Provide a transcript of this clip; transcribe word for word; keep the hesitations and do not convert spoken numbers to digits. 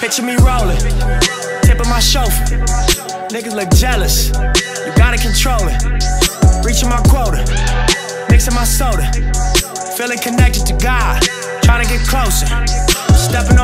Picture me rolling, tip of my chauffeur. Niggas look jealous, you gotta control it. Reaching my quota, mixing my soda. Feeling connected to God, trying to get closer. Stepping